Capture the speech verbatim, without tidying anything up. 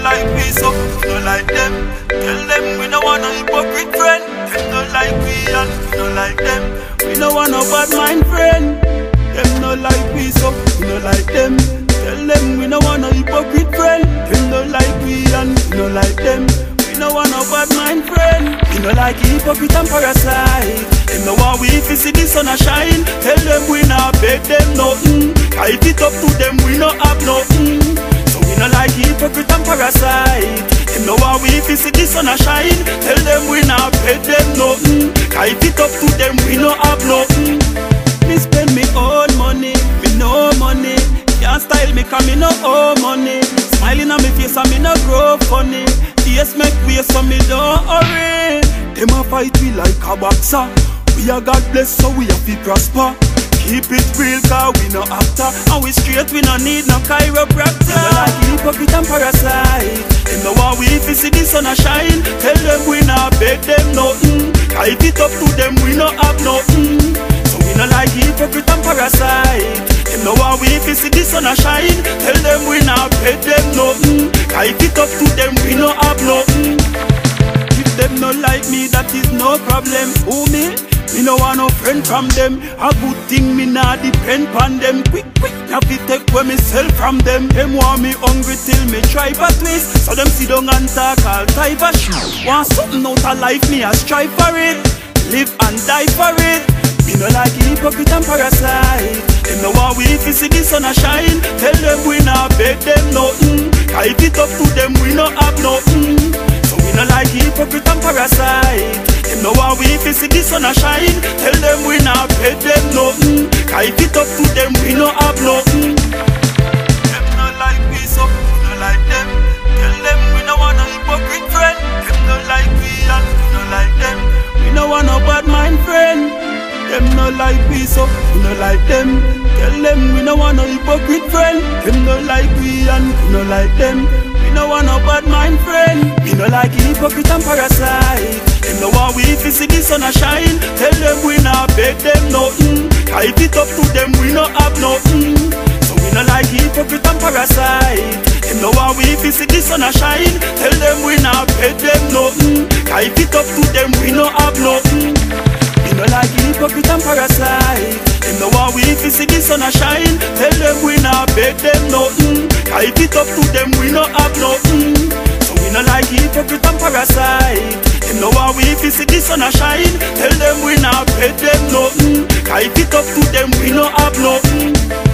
like we, so we no like them. Tell them we no want no hypocrite friend. Them no like we and we no like them. We no want no bad mind friend. Them no like we, so we no like them. Tell them we no want no hypocrite friend. Them no like we and we no like them. We no want no bad mind friend. We no like hypocrite and parasite. Them no want we if you see the sun a shine. Tell them we not beg them nothing. If it up to them we no have nothing. So we no like hypocrite and parasite. Them no want we if you see the sun a shine. Tell them we not beg them nothing. If it up to them we no have nothing. Me spend me own money, me no money. Can't style me cause me no owe money. Smiling on me face and me no grow funny. Yes make way so me don't hurry. Them a fight we like a boxer. We a God bless so we have to prosper. Keep it real cause we no actor. And we straight we no need no chiropractor. Them no like hypocrite and parasite. Them no want we if you see the sun a shine. Tell them we not beg them nothing. Cause if it up to them we no have nothing. So we no like hypocrite and parasite. Them no want we if you see the sun a shine. Tell them we not beg them nothing. Cause if it up to them we no have nothing. If them no like me that is no problem. Who me? Me no want no friend from them. A good thing me nah depend on them. Quick, quick, now fi take where me sell from them. Them want me hungry till me try a twist. So them sit down and talk all type of shit. Want something out of life, me a strive for it. Live and die for it. Me no like hypocrite and parasite. Them no want we if you see the sun a shine. Tell them we not beg them nothing. Cause if it up to them we no have nothing. So we no like hypocrite and parasite. Them no want we if you see the sun a shine. Tell them we not beg them nothing. Cause if it up to them we no have nothing. Them no like we, so we no like them. Tell them we no want no hypocrite friend. Them no like we and we no like them. We no want no bad mind friend. Them no like we, so we no like them. Tell them we no want no hypocrite friend. Them no like we and we no like them. We no want no bad mind friend. We no like hypocrite and parasite. Them no want we if you see the sun a shine. Tell them we not beg them nothing. Cause if it up to them we no have nothing. So we no like hypocrite and parasite. Them no want we if you see the sun a shine. Tell them we not beg them nothing. Cause if it up to them we no have nothing. We no like hypocrite and parasite. Them no want we if you see the sun a shine. Tell them we not beg them nothing. Cause if it up to them we no have nothing. So we no like hypocrite and parasite. Them no want we if you see the sun a shine. Tell them we not beg them nothing. Cause if it up to them we no have nothing.